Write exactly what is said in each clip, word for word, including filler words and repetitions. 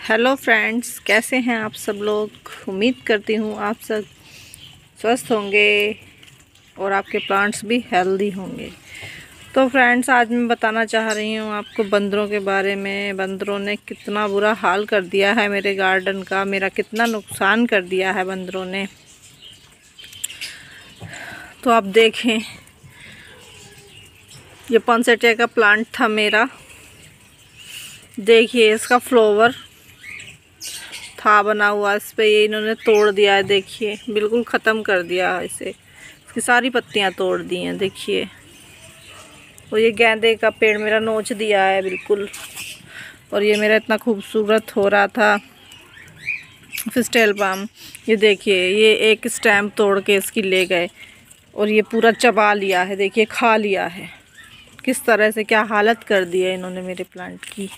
Hello friends, कैसे हैं आप सब लोग। उम्मीद करती हूँ आप सब स्वस्थ होंगे और आपके प्लांट्स भी हेल्दी होंगे। तो फ्रेंड्स, आज मैं बताना चाह रही हूँ आपको बंदरों के बारे में। बंदरों ने कितना बुरा हाल कर दिया है मेरे गार्डन का, मेरा कितना नुकसान कर दिया है बंदरों ने। तो आप देखें, ये पॉन्सेटिया का प्लांट था मेरा। देखिए, इसका फ्लावर था बना हुआ, इस पे ये इन्होंने तोड़ दिया है। देखिए, बिल्कुल ख़त्म कर दिया है इसे, इसकी सारी पत्तियां तोड़ दी हैं। देखिए, और ये गेंदे का पेड़ मेरा नोच दिया है बिल्कुल। और ये मेरा इतना खूबसूरत हो रहा था फिस्टेल पाम, ये देखिए, ये एक स्टैम्प तोड़ के इसकी ले गए और ये पूरा चबा लिया है। देखिए, खा लिया है किस तरह से, क्या हालत कर दी है इन्होंने मेरे प्लांट की।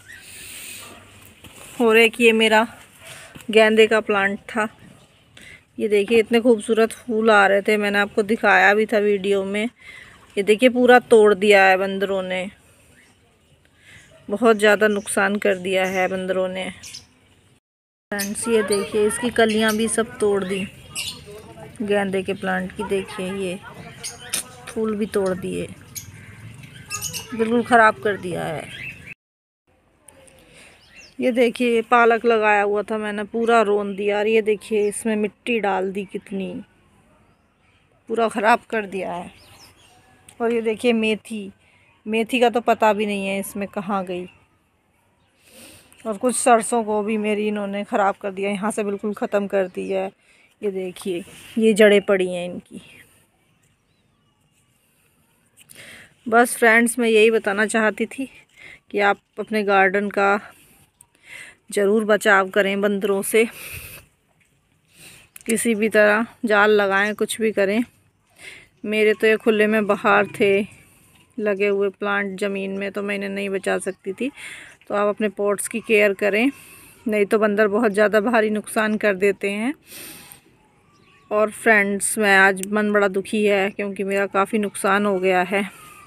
और एक ये मेरा गेंदे का प्लांट था। ये देखिए, इतने खूबसूरत फूल आ रहे थे, मैंने आपको दिखाया भी था वीडियो में। ये देखिए, पूरा तोड़ दिया है बंदरों ने, बहुत ज़्यादा नुकसान कर दिया है बंदरों ने। फ्रेंड्स, ये देखिए, इसकी कलियां भी सब तोड़ दी गेंदे के प्लांट की। देखिए, ये फूल भी तोड़ दिए, बिल्कुल ख़राब कर दिया है। ये देखिए, पालक लगाया हुआ था मैंने, पूरा रोन दिया। और ये देखिए, इसमें मिट्टी डाल दी कितनी, पूरा ख़राब कर दिया है। और ये देखिए, मेथी मेथी का तो पता भी नहीं है इसमें कहाँ गई। और कुछ सरसों को भी मेरी इन्होंने ख़राब कर दिया, यहाँ से बिल्कुल ख़त्म कर दिया है। ये देखिए, ये जड़ें पड़ी हैं इनकी। बस फ्रेंड्स, मैं यही बताना चाहती थी कि आप अपने गार्डन का ज़रूर बचाव करें बंदरों से। किसी भी तरह जाल लगाएं, कुछ भी करें। मेरे तो ये खुले में बाहर थे लगे हुए प्लांट ज़मीन में, तो मैं इन्हें नहीं बचा सकती थी। तो आप अपने पॉट्स की केयर करें, नहीं तो बंदर बहुत ज़्यादा भारी नुकसान कर देते हैं। और फ्रेंड्स, मैं आज मन बड़ा दुखी है क्योंकि मेरा काफ़ी नुकसान हो गया है।